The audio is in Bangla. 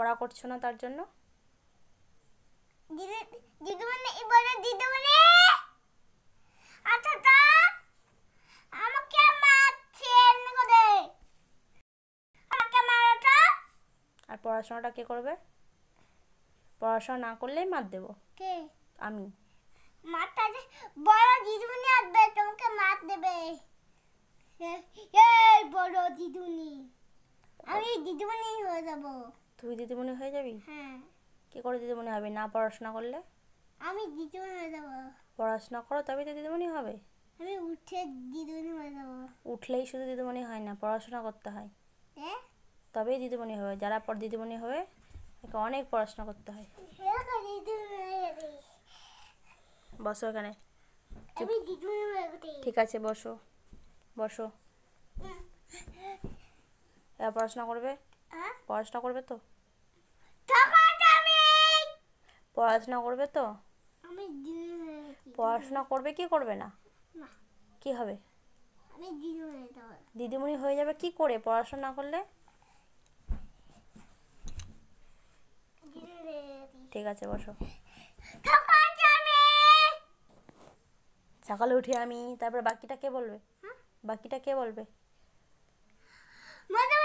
পড়া করছো না তার জন্য? দিদিমণি বলে দিদিমণি আচ্ছা তা আমাকে মারছেন করে আমাকে মারতো। আর পড়াশোনাটা কে করবে? পড়াশোনা না করলেই মার দেবো। কে? আমি। মারটা যে বড় দিদিমণি আসবে তোমাকে মার দেবে। এই বড় দিদিমণি, আমি দিদিমণি হয়ে যাব। তুই দিদিমণি হয়ে যাবি? হ্যাঁ। কি করে দিদিমণি হবে না পড়াশোনা করলে? আমি দিদিমণি হয়ে যাব। পড়াশোনা করো তবেই তো দিদিমণি হবে। আমি উঠে দিদিমণি হয়ে যাব। উঠলেই শুধু দিদিমণি হয় না, পড়াশোনা করতে হয়, তবেই দিদিমণি হবে। যারা পর দিদিমণি হবে তাকে অনেক পড়াশোনা করতে হয়। বসো এখানে। আমি দিদিমণি হয়ে গেছি। ঠিক আছে বসো, বসো। এবার পড়াশোনা করবে? পড়াশোনা করবে তো? পড়াশোনা করবে তো? আমি দিদিমণি হয়ে গেছি। পড়াশোনা করবে কি করবে না? না, কি হবে? আমি দিদিমণি হয়ে যাব। দিদিমণি হয়ে যাবে কি করে পড়াশোনা না করলে? ঠিক আছে বসো। সকালে উঠি আমি, তারপর বাকিটা কে বলবে? বাকিটা কে বলবে?